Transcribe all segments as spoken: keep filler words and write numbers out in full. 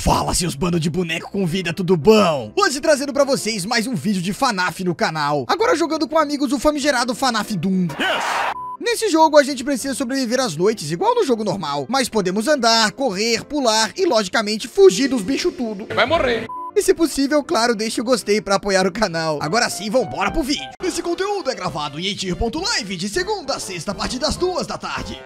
Fala, seus bandos de boneco com vida, tudo bom? Hoje trazendo pra vocês mais um vídeo de FNAF no canal. Agora jogando com amigos o famigerado FNAF Doom. Yes! Nesse jogo a gente precisa sobreviver às noites, igual no jogo normal. Mas podemos andar, correr, pular e, logicamente, fugir dos bichos tudo. Vai morrer. E se possível, claro, deixe o gostei pra apoiar o canal. Agora sim, vambora pro vídeo. Esse conteúdo é gravado em eitir ponto live de segunda a sexta a partir das duas da tarde.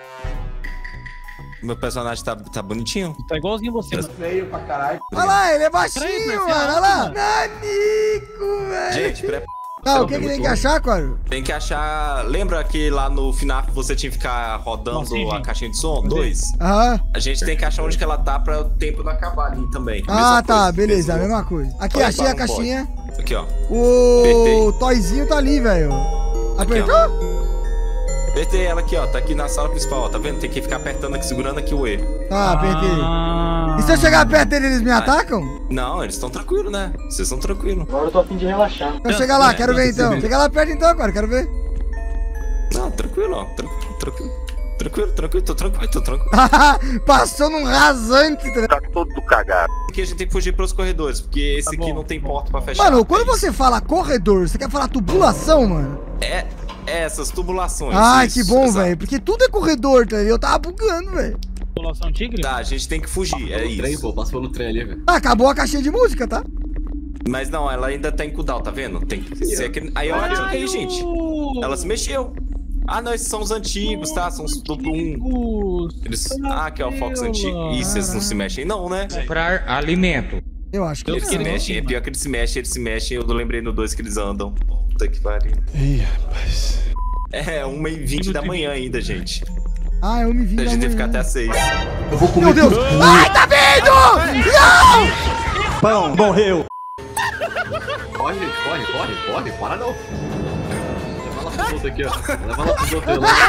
Meu personagem tá, tá bonitinho. Tá igualzinho você, mano. Feio pra caralho. Olha lá, ele é baixinho, Peraí, mano. parece Olha lá. mano. Nanico, velho. Gente, prepara. Tá, o que, que tem que achar, Coro? Tem que achar... Lembra que lá no FNAF você tinha que ficar rodando Nossa, sim, a sim. caixinha de som? Dois. Aham. A gente tem que achar onde que ela tá pra o tempo não acabar ali também. Ah, Mesma tá, coisa, beleza, a mesmo. mesma coisa. Aqui, Olha, achei a não pode. caixinha. Aqui, ó. O Apertei. toyzinho tá ali, velho. Apertou? Apertei ela aqui, ó. Tá aqui na sala principal, ó. Tá vendo? Tem que ficar apertando aqui, segurando aqui o E. Tá, apertei. Ah. E se eu chegar perto dele, eles me atacam? Não, eles estão tranquilos, né? Vocês estão tranquilos. Agora eu tô a fim de relaxar. Então chega lá, quero ver então. Chega lá perto então, cara, quero ver. Não, tranquilo, ó. Tranquilo, tranquilo. Tranquilo, tranquilo, tô tranquilo, tô tranquilo. Passou num rasante. Tá todo cagado. Aqui a gente tem que fugir pros corredores, porque esse Tá aqui bom, não tem tá bom. porta pra fechar. Mano, quando É isso. você fala corredor, você quer falar tubulação, mano? É, é essas tubulações. Ai, isso, que bom, exato. velho. Porque tudo é corredor, tá? Eu tava bugando, velho. População tigre? Tá, a gente tem que fugir, é Pelo trem, isso. pô, passou pelo trem ali, velho. Ah, acabou a caixinha de música, tá? Mas não, ela ainda tá em cooldown, tá vendo? Tem que ser aquele... Aí, olha aí, gente. Ela se mexeu. Ah, não, esses são os antigos, tá? São os duplo um. Eles... Ah, aqui é o Fox antigo. Ih, eles não se mexem não, né? Comprar alimento. Eu acho que Eu Eles não. se queria- mexem, é pior que eles se mexem, eles se mexem. Eu lembrei no dois que eles andam. Puta que pariu. Ih, rapaz. É, uma e vinte da manhã ainda, gente. Ah, eu me vi A da gente tem que ficar manhã. até as seis. Eu vou comer Meu Deus! tudo. Ai, tá vendo? Não! Pão, morreu. Corre, gente, corre, corre, corre, para não. Leva lá pros outros aqui, ó. Leva lá pros outros, leva lá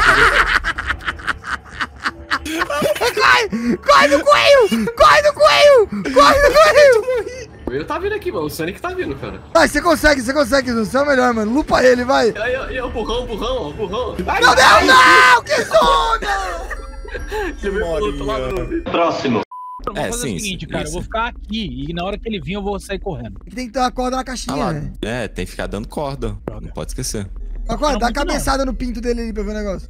Corre! Corre do coelho! Corre do coelho! Corre do coelho! O coelho tá vindo aqui, mano. O Sonic tá vindo, cara. Vai, você consegue, você consegue, você é o melhor, mano. Lupa ele, vai. E aí, aí, o burrão, o burrão, o burrão. Ai, Meu Deus, não! Que zona! Ele veio pro outro lado. Próximo. Eu vou É, fazer sim, o seguinte, sim, cara. isso. Eu vou ficar aqui e na hora que ele vir eu vou sair correndo. Tem que ter uma corda na Ah caixinha, lá. velho. É, tem que ficar dando corda. Não pode esquecer. Agora, dá a muito cabeçada no pinto dele ali pra ver o negócio.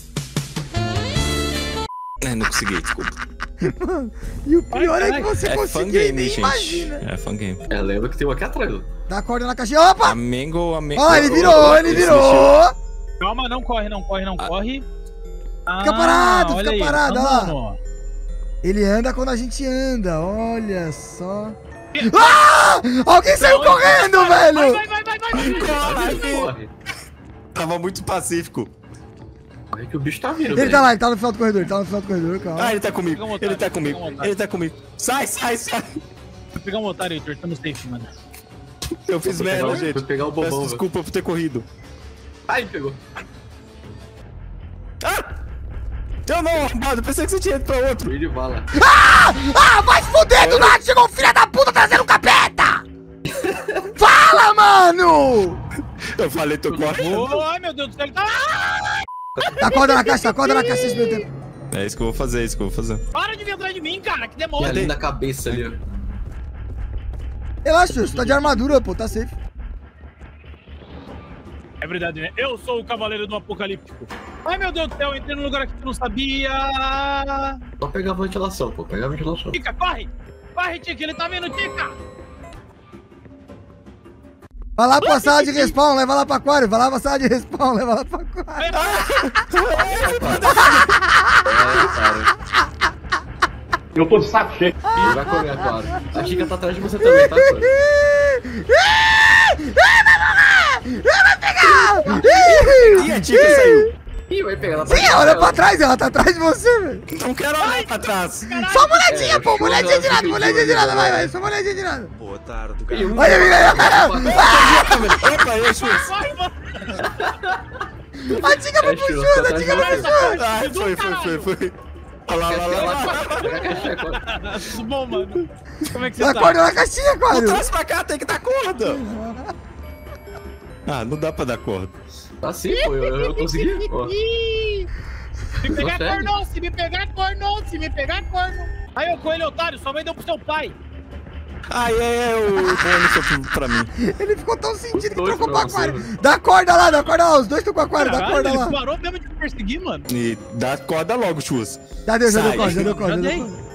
É, não consegui, desculpa. E o pior Ai, é que você É conseguiu e fangame, nem gente. imagina. É fangame. É, lembra que tem um aqui atrás, ó. Dá a corda na caixinha. Opa! Amengo, amengo. Ó, ele virou, ele virou. Calma, não corre, não corre, não Ah. corre. Fica parado, olha fica aí, parado, tá ó lá. andando. Ele anda quando a gente anda, olha só. Ah! Alguém saiu correndo, Vai, velho! vai, vai, vai, vai. Corre, corre. Tava muito pacífico. Corre que o bicho tá vindo, Ele velho. tá lá, ele tá no final do corredor, ele tá no final do corredor, calma. Ah, ele tá comigo. Pega um Ele otário, tá pega comigo. um otário. Ele tá comigo. Sai, sai, sai. Vou pegar um otário, Heitor. Estamos safe, mano. Eu fiz Foi pegar merda, o- gente. foi pegar o Peço bobão, velho. desculpa por ter corrido. Ai, pegou. Ah! Eu não, arrombado. Pensei que você tinha ido pra outro. Fui de bala. Ah, vai se fuder, do nada chegou um filho da puta trazendo capeta! Fala, mano! Eu falei, tô correndo. Ô, ai, meu Deus do céu, ele tá... Tá corda na caixa, tá corda na caixa esse meu tempo. É isso que eu vou fazer, é isso que eu vou fazer. Para de vir atrás de mim, cara, que E demora. ali na cabeça ali, ó. Relaxa, você tá de armadura, pô, tá safe. É verdade, né? Eu sou o cavaleiro do apocalíptico. Ai, meu Deus do céu, eu entrei num lugar que tu não sabia. Só pegar a ventilação, pô. Pegar a ventilação. Tica, corre! Corre, Tica, ele tá vindo, Tica! Vai lá pra sala de respawn, leva lá pra aquário. Vai lá pra sala de respawn, leva lá pra aquário. Eu tô de saco cheio. Ele vai comer agora. A Chica tá atrás de você também, tá? Sônia? E a Tica saiu. Ih, vai pegar ela. Sim, olha pra trás, ela tá atrás de você, velho. Não quero olhar pra trás. Só uma olhadinha, É, pô, uma olhadinha de ela nada, fica uma olhadinha de de olho, nada, vai, vai. vai, só uma olhadinha de nada. Pô, otário do Ih, um- Olha, amiga, Opa, eu sou. Corre, mano! a Tica foi É, pro Chico, chão, a tá Tica foi pro atrás chão. Ah, foi, foi, foi, foi. Olha lá, olha lá, olha lá. Pega a caixinha agora. Tudo bom, mano? Como é que você Dá tá? corda na caixinha, aquário. Traz pra cá, tem que dar corda. Ah, não dá pra dar corda. Tá sim, pô. Eu, eu consegui. Ó. Me pegar Consegue? corno, se me pegar corno, se me pegar corno. Aí, ô coelho otário, sua mãe deu pro seu pai. Ai, é, é, o Boni foi pra mim. Ele ficou tão sentido que Dois trocou pro pra você, aquário. velho. Dá corda lá, dá corda lá. Os dois estão com aquário, dá Caralho, corda ele lá. parou mesmo de me perseguir, mano. E dá corda logo, Chus. Já deu, já deu Sai. corda, já deu corda. Já já dei. deu corda.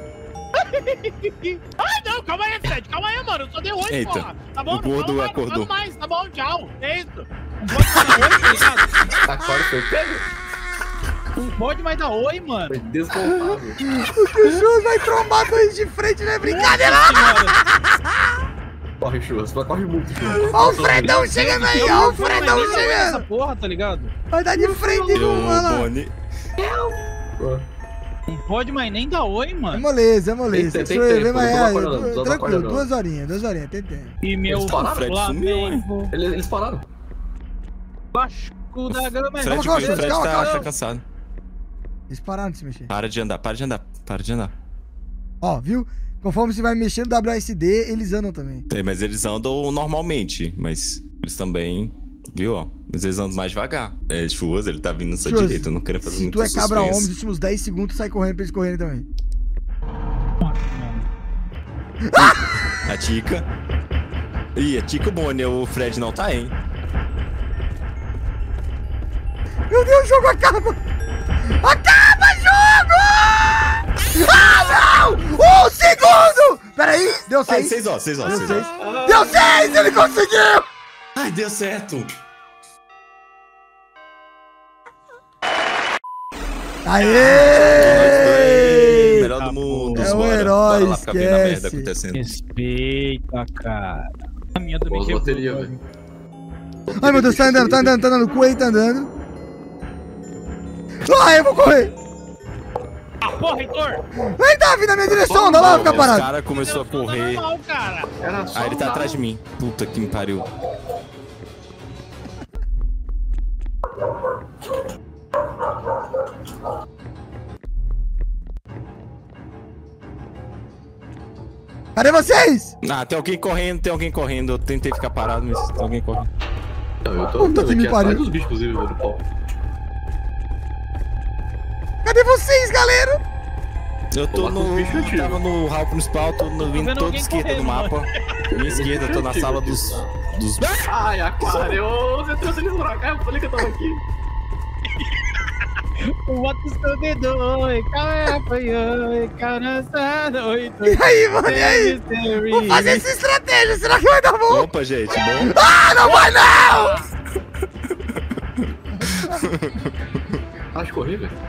Ai, não, calma aí, Fred. Calma aí, mano. Eu só dei oi, Eita, porra. Tá bom? o gordo não falo mais, acordou. Não falo mais, tá bom, tchau. É isso. Não pode mais dar oi, tá ligado? Agora foi pego. Não pode mais dar oi, mano. Foi desmontável. O Chus vai trombar dois de frente, não é brincadeira. Nossa senhora. Corre, Churras. Corre muito, Churras. Ó o Fredão chegando aí, Eu ó não o vou mais Fredão nem dar oi nessa chegando. porra, tá ligado? Vai dar de frente, Eu, mano. Olha lá. Boni. Não pode mais nem dar oi, É mano. moleza, é moleza. Tem- tem Deixa eu tempo, ver, mas não é, tô acordando, não tô tranquilo, acordando. duas horinhas, duas horinhas, tem tempo. E meu Eles pararam? Fred sumiu, Flamengo. Eles, eles pararam. Vasco da Gama. Fred, calma, o calma, Fred calma, tá, calma. tá cansado. Eles pararam de se mexer. Para de andar, para de andar, para de andar. Ó, viu? Conforme você vai mexendo no W A S D, eles andam também. É, mas eles andam normalmente, mas eles também, viu, ó. Mas eles andam mais devagar. É, Churras, ele tá vindo na sua Churras, direita, eu não quero fazer Se muito tu é cabra homem, suspense. nos últimos dez segundos sai correndo pra eles correrem também. A Tica. Ih, a Tica e o Boni, o Fred não tá, hein? Meu Deus, o jogo acaba! Acaba, jogo! Ah, não! Um segundo! Peraí, deu Ai, seis. seis ó, seis ó, Deu seis seis. ó. Deu seis, ele conseguiu! Ai, deu certo. Aê! Melhor do mundo. É o bora. herói, Bora lá ficar vendo a merda esquece. acontecendo. Respeita, cara. A minha também Boas quebrou. baterias, velho. Ai, meu Deus, tá andando, tá andando, tá andando. O Coelho tá andando. Ai, eu vou correr. Ah, porra, Heitor! Vem, Davi, na minha direção, dá lá, fica Os parado. caras começou a correr. Normal, cara. Era só Aí ele tá andar. atrás de mim. Puta que me pariu. Cadê vocês? Ah, tem alguém correndo, tem alguém correndo. Eu tentei ficar parado, mas tem alguém correndo. Não, eu tô Puta andando que me aqui atrás pariu. dos bichos, inclusive, do pau. Cadê vocês, galera? Eu tô Vou lá com no. os bichos antigos. Tava no hall principal, tô no, vindo vendo toda alguém esquerda do correndo, mapa. Minha esquerda, eu tô na sala dos. dos. Ai, aquário, você trouxe eles pra cá, eu falei que eu tava aqui. Bota o seu dedo, oi, cara, foi, oi, cara, oi, E aí, mano, e aí? Vou fazer essa estratégia, será que vai dar bom? Opa, gente, bom. Ah, não vai não! Para de correr, velho.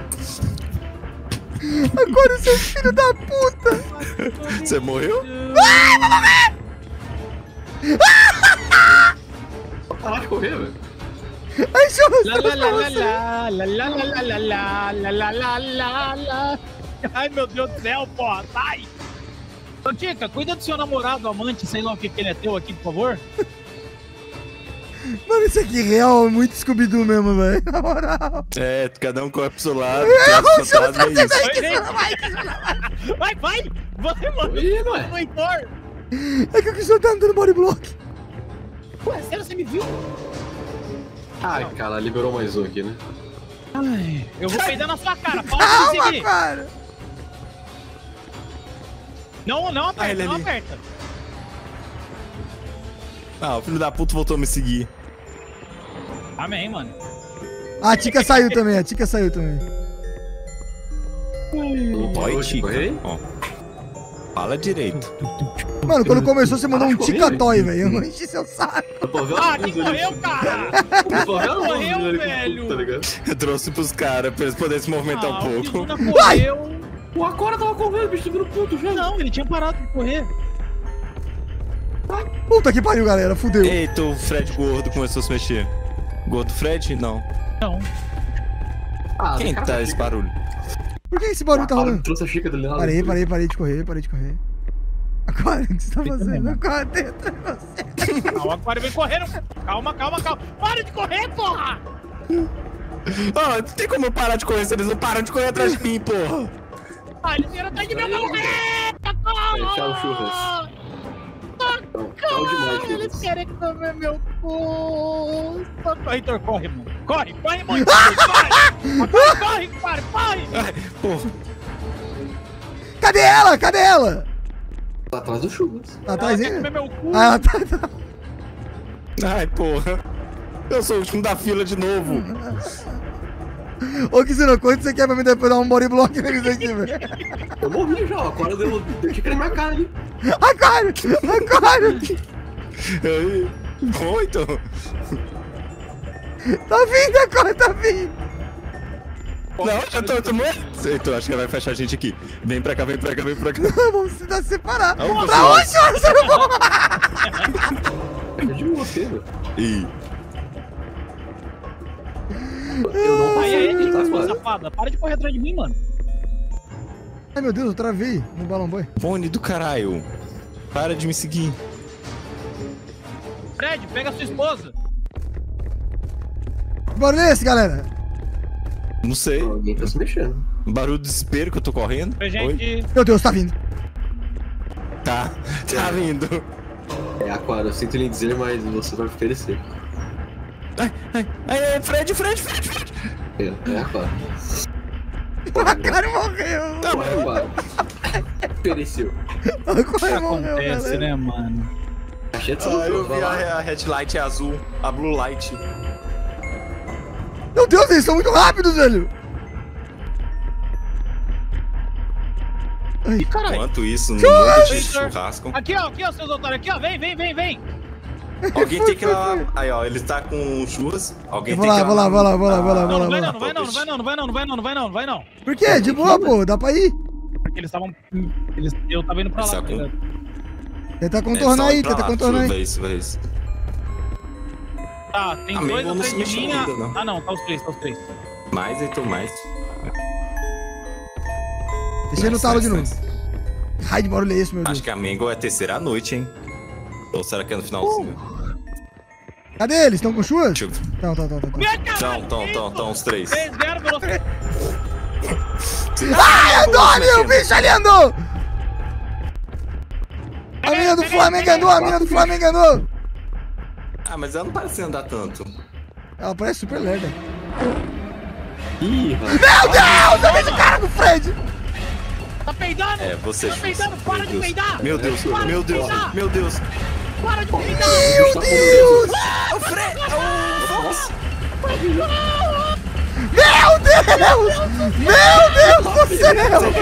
Agora, seu filho da puta! Você morreu? Para de correr, velho. Ai, churras, La la la la la la la la la la la la la la la. Ai, meu Deus do céu, porra, sai! Ô, Tica, cuida do seu namorado, amante, sei lá o que que ele é teu aqui, por favor. Mano, isso aqui real é muito Scooby-Doo mesmo, velho. Na moral. É, cada um corre pro seu lado. É, tem o os Churras tá fantasmas, é sendo isso. aí, que isso vai, que isso vai. Vai, vai! Vai, mano! Ih, não é? O Heitor! É que o senhor tá andando body block. Ué, sério, você me viu? Ai, cara, liberou mais um aqui, né? Ai, eu vou peidar na sua cara, para de me Calma, seguir! cara. Não, não Ah, aperta, ele não ali. aperta. Ah, o filho da puta voltou a me seguir. Amém, mano. A Tica saiu também, a Tica saiu também. Oi, Parou de Tica. correr? Ó. Fala direito. Mano, quando começou, você mandou um Para de Tica correr, Toy, velho. Eu não enchi seu saco. Eu tô vendo Ah, a quem luz ali. correu, cara? Eu tô vendo a luz Correu, ali com velho. tudo, tá ligado? Eu trouxe pros caras pra eles poderem se movimentar Ah, um o pouco. Kizuna correu. O Aquara tava correndo, o bicho subiu no ponto já. Não, ele tinha parado de correr. Puta que pariu, galera. Fudeu. Eita, o Fred gordo começou a se mexer. Gordo Fred? Não. Não. Ah, Quem cara, tá esse barulho? Por que esse barulho tá Aquara rolando? trouxe a xícara dele lá. Parei, parei, parei de correr, parei de correr. Agora, o que você tá fazendo? Agora, dentro de você. Ah, o aquário vem correndo. Calma, calma, calma. Para de correr, porra! Ah, não tem como eu parar de correr se eles não param de correr atrás de mim, porra. Ah, eles vieram atrás de mim, eu vou morrer! É, Socorro! tchau, Churras. Tchau demais, Eles Churras. querem comer meu cu. Socorro, Heitor, corre, mano. Corre, corre muito. Corre, corre, corre, corre. Ai, porra. Cadê ela? Cadê ela? Tá atrás do churras. Tá atrás Ela quer ainda? comer meu cu. Ah, ela tá... tá. Ai, porra. Eu sou o último da fila de novo. Ô, Kizuna, quanto você quer pra mim depois dar um body block neles aqui, velho? Eu morri já, agora deu. Deixa que ele minha cara ali. Aquário! Aquário! Aí. Muito. Tá vindo, Aquário, tá vindo! Não, já tô, tô morto. Então, acho que vai fechar a gente aqui. Vem pra cá, vem pra cá, vem pra cá. Vamos se dar separar. Ah, o Pra onde, senhor? Você não vai... É de você, velho. Ih. Eu não Aí, aí, passei, tá, sua cara? safada. Para de correr atrás de mim, mano. Ai, meu Deus, eu travei no Balão Boy. Fone do caralho. Para de me seguir. Fred, pega a sua esposa. Que barulho é esse, galera? Não sei. Alguém tá se mexendo. Barulho de desespero que eu tô correndo. Pra Oi? gente... Meu Deus, tá vindo. Tá. Tá vindo. É, Aquário, eu sinto lhe dizer, mas você vai oferecer. Ai, ai, ai, ai, Fred, Fred, Fred, Fred. É, é Aquário. O Aquário morreu. Tá, É Aquário. Ofereceu. O Aquário morreu, Acontece, galera. né, mano? Achei de Ah, eu vai vi lá. a, a headlight é azul, a blue light. Meu Deus, eles são muito rápidos, velho. Ih, caralho. Enquanto isso, no mundo de Victor. churrasco, Aqui, ó, aqui, ó, seus otários. Aqui, ó. Vem, vem, vem, vem. alguém tem que ir lá. Aí, ó, ele tá com churras. Alguém Eu vou tem lá, que ir vou lá, vou lá, vou lá, vou lá, Não, vou lá. não vai vou não, lá. não vai não, não vai não, não vai não, não vai não, não vai não, não vai não. Por quê? De boa, pô. Dá pra ir. Porque eles estavam... Eles... Eu tava indo pra lá, Saco. tá ligado? Tenta contornar aí, tenta contornar aí. Vai isso, vai isso. Tá, tem Amigo, dois não atrás se de mexeu mim. ainda, não. Ah, não, tá os três, tá os três. Mais, então mais. Deixei no Nice, talo de nice, novo. nice. Raio de barulho é esse, meu Deus. Acho que a Mango é a terceira noite, hein? Ou será que é no finalzinho? Cadê eles? Estão com chuvas? Deixa eu ver. Não, tá, tá, tá. tá. Então, então, então, então, os três. Três, zero, velocidade. Ai, andou ali, o bicho ali andou! A mina do Flamengo andou, a mina do Flamengo andou! Ah, mas ela não parece andar tanto. Ela parece super lerda. Ih, rapaz. Meu Deus, eu vi esse cara do Fred! Tá peidando? É, você. Tá peidando, para de Deus. peidar! Meu Deus, Para meu de Deus, peidar! meu Deus. Para de peidar! Meu Deus! O Fred! Nossa, Meu Deus! Meu Deus do céu!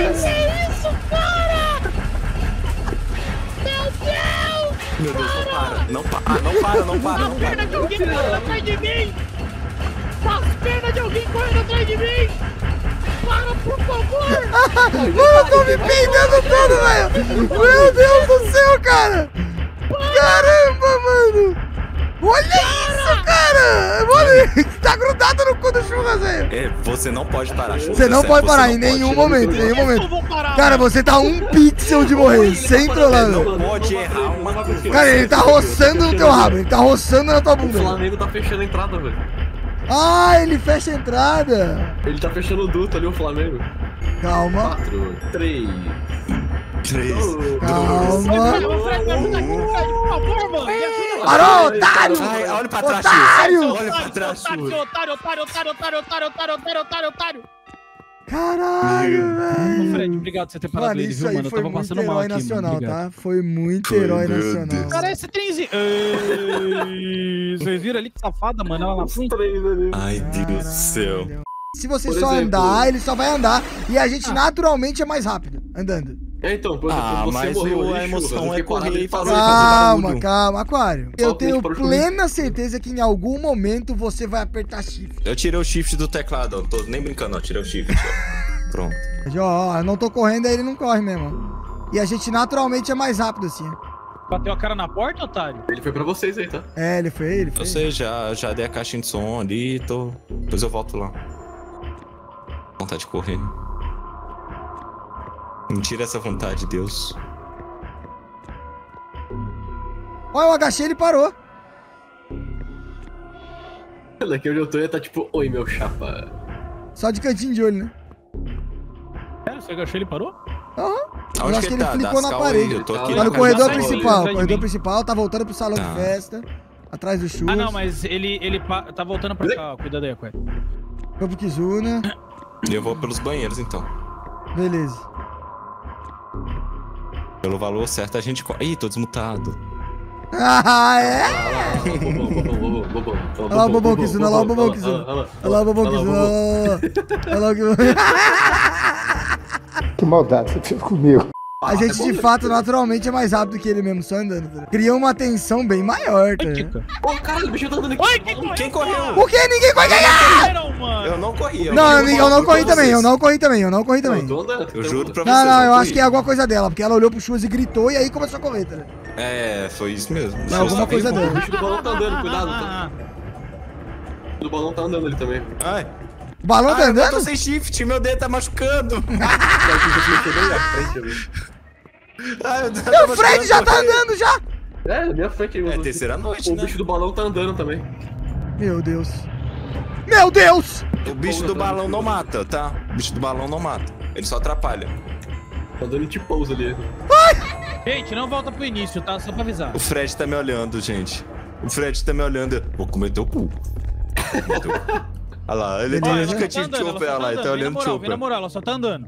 Meu Deus, não para, não para, não para, não para, não As pernas de para. alguém correndo atrás de mim! As pernas de alguém correndo atrás de mim! Para, por favor! Mano, eu tô me peidando todo, velho! Meu Deus do céu, cara! Caramba, mano! Olha isso, cara! Olha, tá grudado no cu do churras, velho! É, você não pode parar, Churras, Você não é pode sério, parar você em não nenhum pode. momento, em nenhum Eu não momento. vou parar, Cara, você tá a um pixel de morrer, sem trollar, Não velho. pode errar uma coisa. Cara, ele tá roçando no teu rabo, ele tá roçando na tua o bunda. Flamengo tá fechando a entrada, velho. Ah, ele fecha a entrada. Ele tá fechando o duto ali, o Flamengo. Calma, Quatro, três. Três. calma. Ô, Fred, me ajuda aqui, Fred, por favor, mano! Me ajuda! Parou, otário! Ai, olha pra trás, Otário! Churras. Olha pra trás, Otário, Churras. otário, otário, otário, otário, otário, otário, otário, otário, otário! Caralho, Ô, velho. Fred, obrigado por você ter parado Mano, ele, isso viu, aí mano? Eu foi tava muito passando mal herói aqui, nacional, mano. Obrigado. tá? Foi muito Foi, herói meu nacional. Deus. Cara, esse trenzinho... Ei, vocês viram ali que safada, mano? Ela na frente. Três ali. Ai, Deus do céu. Caralho. Se você Por só exemplo- andar, ele só vai andar. E a gente naturalmente é mais rápido, andando. É, então, por exemplo, Ah, você mas morreu o- ali, a emoção Churras, eu é fiquei parado correr ali e fazer- fazendo- Calma, barulho. calma, Aquário. Eu Só tenho gente para o plena certeza que em algum momento você vai apertar shift. Eu tirei o shift do teclado, não tô nem brincando, não. Tirei o shift. ó. Pronto. Mas, ó, ó, eu não tô correndo, aí ele não corre mesmo. E a gente naturalmente é mais rápido assim. Bateu a cara na porta, otário? Ele foi pra vocês aí, tá? É, ele foi, ele foi. Eu sei, já, já dei a caixinha de som ali, tô. Depois eu volto lá. Vontade de correr. Me tira essa vontade, Deus. Olha, eu agachei, ele parou. Daqui onde eu tô, ele tá tipo, oi, meu chapa. Só de cantinho de olho, né? É, você agachou ele e parou? Aham. Eu Aonde acho que ele ele tá? flicou na Dascal parede. aí, eu tô aqui Tá Tá no Ele corredor tá principal, atrás de corredor mim. principal, tá voltando pro salão Tá. de festa. Atrás do churras. Ah, não, mas ele, ele pa- tá voltando pra cá, ó. Cuidado aí, Aquário. Foi pro Kizuna. E eu vou pelos banheiros, então. Beleza. Pelo valor certo a gente... co- Ih, tô desmutado. Ah, é? Olha lá o bobão que olha lá o bobão que Olha lá o bobão que Olha lá o que... Que maldade você fez comigo. A gente, de fato, naturalmente é mais rápido que ele mesmo, só andando. Tá? Cria uma tensão bem maior, tá? Ô, caralho, o bicho tá andando aqui. Oi, quem correu? Quem correu? Por que ninguém vai ganhar? Correram, mano. Eu não corri. Eu Não, eu, eu não corri com também, vocês. eu não corri também, eu não corri também. Eu tô andando. Eu juro pra vocês. Não, não, eu corri. acho que é alguma coisa dela, porque ela olhou pro Churras e gritou e aí começou a correr, tá? É, foi isso mesmo. Não, alguma coisa O dela. bicho do balão tá andando, cuidado. Ah, Tá? O do balão tá andando ali também. Ai. O balão tá Ai, eu tô andando? sem shift, meu dedo tá machucando. Ai, meu Deus, tá Meu Fred machucando, já tá correr. andando já! É, na minha frente. É o- terceira noite, O né? bicho do balão tá andando também. Meu Deus. Meu Deus! O bicho do balão não mata, tá? O bicho do balão não mata. Ele só atrapalha. Tá dando tipo pouso ali. gente, não volta pro início, tá? Só pra avisar. O Fred tá me olhando, gente. O Fred tá me olhando. Vou comer teu cu. Vou comer teu cu. Olha lá, ele Olha, tá ela de Ela cantinho só de tá andando, chopper, ela olha lá, ele tá Vem na olhando moral, vem na chopper. moral, ela só tá andando.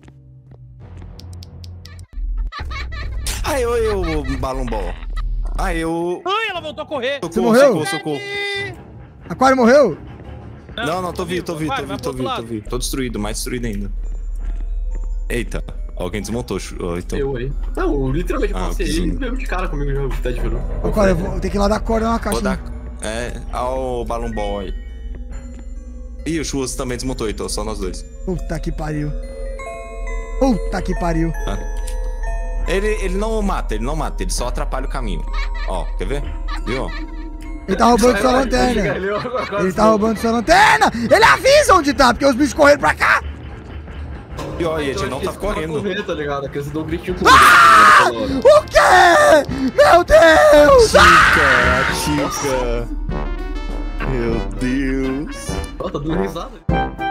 Ai, oi, o balão ball. Ai, eu... Ai, ela voltou a correr. Socorro, morreu? socorro, socorro. Aquário morreu? Não, não, tô vivo, tô vivo, Vai, tô vai vivo, pro tô outro vivo, tô lado. vivo. Tô destruído, mais destruído ainda. Eita, alguém desmontou. Oh, então... Eu aí. Não, eu literalmente Ah, passei que ele zoom. mesmo de cara comigo já, o Ted virou. Aquário, eu vou ter que ir lá dar corda na caixa. Vou dar... É, ao balão ball aí. Ih, o Churras também desmontou, então, só nós dois. Puta que pariu. Puta que pariu. Ah. Ele, ele não mata, ele não mata, ele só atrapalha o caminho. Ó, quer ver? Viu? Ele tá roubando sua lanterna. Ele tá roubando sua lanterna. Ele avisa onde tá, porque os bichos correram pra cá. E ó, e a gente não tá correndo. correndo, tá ligado? Porque eles dão um gritinho com Ah! O quê? Meu Deus! Ah! Chica, chica. Meu Deus. Ó, tá dando risada.